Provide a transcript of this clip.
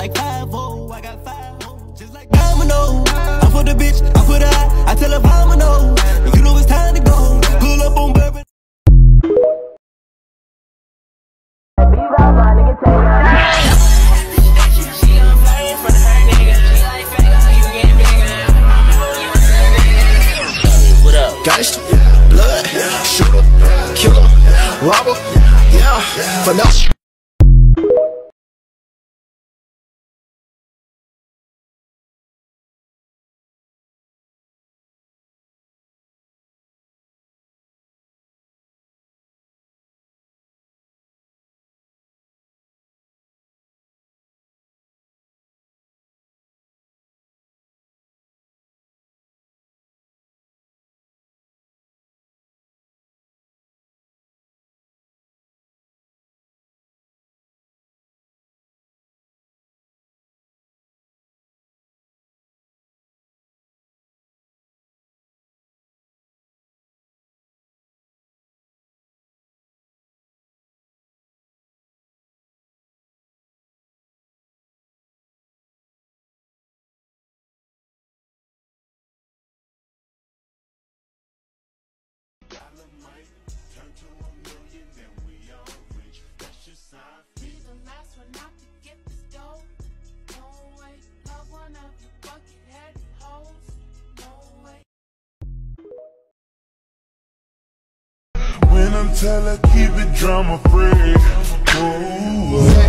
like 5-0. I got 5 hoes, just like domino. I put the bitch, I put her out, I tell her I'm no. You know it's time to go. Pull up on bourbon. Gangster, blood, shooter, killer, robber, yeah, finesse. When I'm tell her keep it drama free. Ooh.